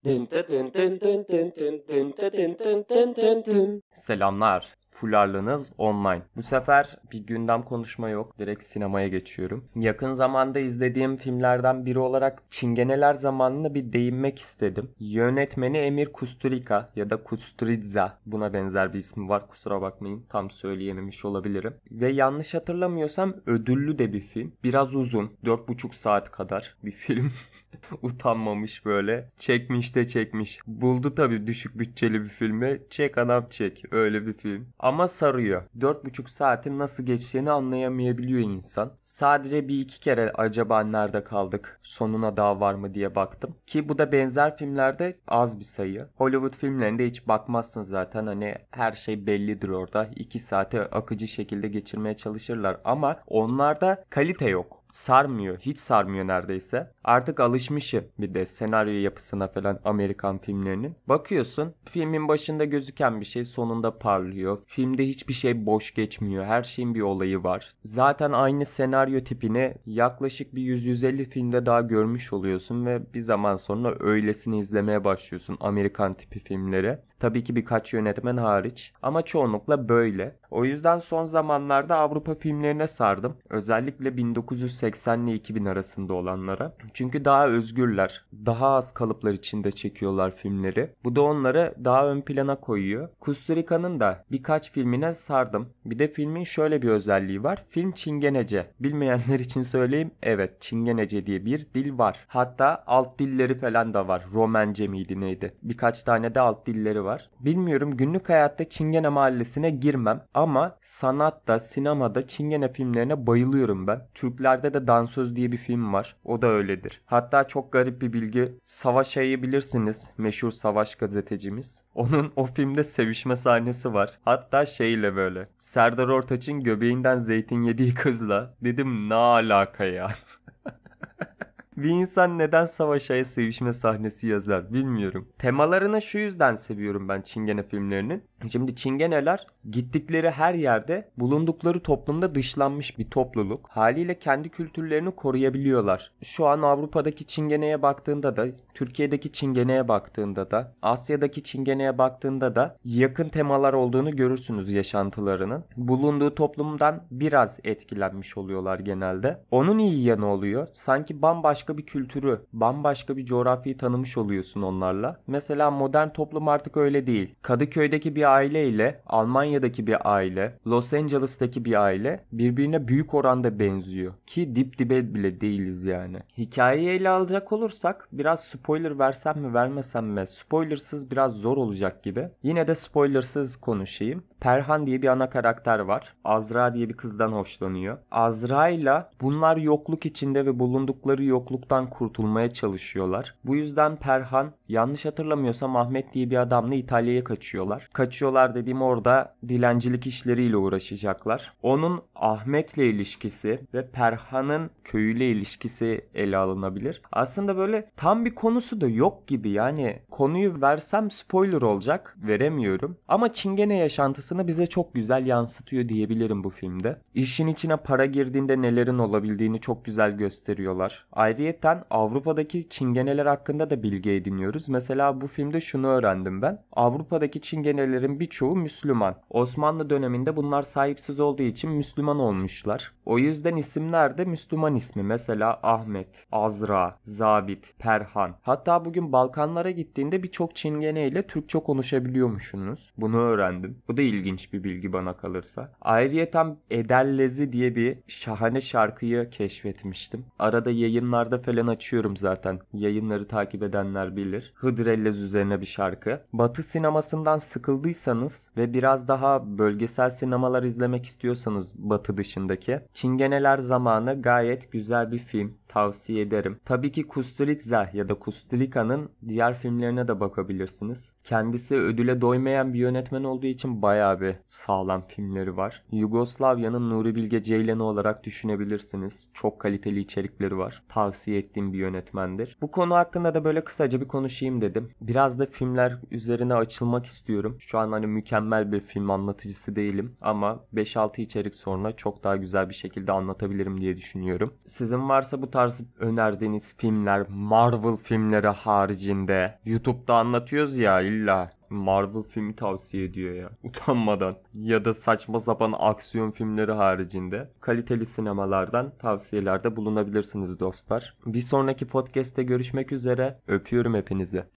Selamlar. Fularlığınız online. Bu sefer bir gündem konuşma yok. Direkt sinemaya geçiyorum. Yakın zamanda izlediğim filmlerden biri olarak Çingeneler Zamanı'na bir değinmek istedim. Yönetmeni Emir Kusturica ya da Kusturica. Buna benzer bir ismi var. Kusura bakmayın. Tam söyleyememiş olabilirim. Ve yanlış hatırlamıyorsam ödüllü de bir film. Biraz uzun. 4,5 saat kadar bir film. Utanmamış böyle. Çekmiş de çekmiş. Buldu tabii düşük bütçeli bir filmi. Çek adam çek. Öyle bir film. Ama sarıyor. 4,5 saatin nasıl geçtiğini anlayamayabiliyor insan. Sadece bir iki kere acaba nerede kaldık, sonuna daha var mı diye baktım. Ki bu da benzer filmlerde az bir sayı. Hollywood filmlerinde hiç bakmazsın zaten. Hani her şey bellidir orada. 2 saate akıcı şekilde geçirmeye çalışırlar. Ama onlarda kalite yok. Sarmıyor. Hiç sarmıyor neredeyse. Artık alışmışım bir de senaryo yapısına falan Amerikan filmlerinin. Bakıyorsun filmin başında gözüken bir şey sonunda parlıyor. Filmde hiçbir şey boş geçmiyor. Her şeyin bir olayı var. Zaten aynı senaryo tipini yaklaşık bir 100-150 filmde daha görmüş oluyorsun ve bir zaman sonra öylesini izlemeye başlıyorsun Amerikan tipi filmleri. Tabii ki birkaç yönetmen hariç ama çoğunlukla böyle. O yüzden son zamanlarda Avrupa filmlerine sardım. Özellikle 1980 ile 2000 arasında olanlara. Çünkü daha özgürler. Daha az kalıplar içinde çekiyorlar filmleri. Bu da onları daha ön plana koyuyor. Kusturica'nın da birkaç filmine sardım. Bir de filmin şöyle bir özelliği var. Film Çingenece. Bilmeyenler için söyleyeyim. Evet, Çingenece diye bir dil var. Hatta alt dilleri falan da var. Romence miydi neydi? Birkaç tane de alt dilleri var. Bilmiyorum, günlük hayatta Çingene mahallesine girmem ama sanatta, sinemada Çingene filmlerine bayılıyorum ben. Türklerde de Dansöz diye bir film var. O da öyledir. Hatta çok garip bir bilgi. Savaş Ay'ı bilirsiniz. Meşhur savaş gazetecimiz. Onun o filmde sevişme sahnesi var. Hatta şeyle böyle. Serdar Ortaç'ın göbeğinden zeytin yediği kızla. Dedim ne alaka ya. Bir insan neden Savaş Ay'a sevişme sahnesi yazar bilmiyorum. Temalarını şu yüzden seviyorum ben Çingene filmlerinin. Şimdi Çingeneler gittikleri her yerde bulundukları toplumda dışlanmış bir topluluk. Haliyle kendi kültürlerini koruyabiliyorlar. Şu an Avrupa'daki Çingene'ye baktığında da, Türkiye'deki Çingene'ye baktığında da, Asya'daki Çingene'ye baktığında da yakın temalar olduğunu görürsünüz yaşantılarının. Bulunduğu toplumdan biraz etkilenmiş oluyorlar genelde. Onun iyi yanı oluyor. Sanki bambaşka bir kültürü, bambaşka bir coğrafyayı tanımış oluyorsun onlarla. Mesela modern toplum artık öyle değil. Kadıköy'deki bir aile ile Almanya'daki bir aile, Los Angeles'taki bir aile birbirine büyük oranda benziyor. Ki dip dibe bile değiliz yani. Hikayeyi ele alacak olursak biraz spoiler versem mi vermesem mi? Spoilersız biraz zor olacak gibi. Yine de spoilersız konuşayım. Perhan diye bir ana karakter var. Azra diye bir kızdan hoşlanıyor. Azra ile bunlar yokluk içinde ve bulundukları yokluktan kurtulmaya çalışıyorlar. Bu yüzden Perhan, yanlış hatırlamıyorsam Ahmet diye bir adamla İtalya'ya kaçıyorlar. Kaçıyorlar dediğim, orada dilencilik işleriyle uğraşacaklar. Onun Ahmet'le ilişkisi ve Perhan'ın köyüyle ilişkisi ele alınabilir. Aslında böyle tam bir konusu da yok gibi, yani konuyu versem spoiler olacak. Veremiyorum. Ama Çingene yaşantısını bize çok güzel yansıtıyor diyebilirim bu filmde. İşin içine para girdiğinde nelerin olabildiğini çok güzel gösteriyorlar. Ayrıyeten Avrupa'daki Çingeneler hakkında da bilgi ediniyoruz. Mesela bu filmde şunu öğrendim ben. Avrupa'daki Çingenelerin birçoğu Müslüman. Osmanlı döneminde bunlar sahipsiz olduğu için Müslüman olmuşlar. O yüzden isimler de Müslüman ismi. Mesela Ahmet, Azra, Zabit, Perhan. Hatta bugün Balkanlara gittiğinde birçok Çingene ile Türkçe konuşabiliyormuşsunuz. Bunu öğrendim. Bu da ilginç bir bilgi bana kalırsa. Ayrıyeten Edellezi diye bir şahane şarkıyı keşfetmiştim. Arada yayınlarda falan açıyorum zaten. Yayınları takip edenler bilir. Hıdrellez üzerine bir şarkı. Batı sinemasından sıkıldıysanız ve biraz daha bölgesel sinemalar izlemek istiyorsanız Batı dışındaki, Çingeneler Zamanı gayet güzel bir film. Tavsiye ederim. Tabii ki Kusturica ya da Kusturica'nın diğer filmlerine de bakabilirsiniz. Kendisi ödüle doymayan bir yönetmen olduğu için bayağı bir sağlam filmleri var. Yugoslavya'nın Nuri Bilge Ceylan'ı olarak düşünebilirsiniz. Çok kaliteli içerikleri var. Tavsiye ettiğim bir yönetmendir. Bu konu hakkında da böyle kısaca bir konuşayım dedim. Biraz da filmler üzerine açılmak istiyorum. Şu an hani mükemmel bir film anlatıcısı değilim ama 5-6 içerik sonra çok daha güzel bir şekilde anlatabilirim diye düşünüyorum. Sizin varsa bu tarz önerdiğiniz filmler, Marvel filmleri haricinde, YouTube'da anlatıyoruz ya, illa Marvel filmi tavsiye ediyor ya utanmadan, ya da saçma sapan aksiyon filmleri haricinde kaliteli sinemalardan tavsiyelerde bulunabilirsiniz dostlar. Bir sonraki podcast'te görüşmek üzere. Öpüyorum hepinizi.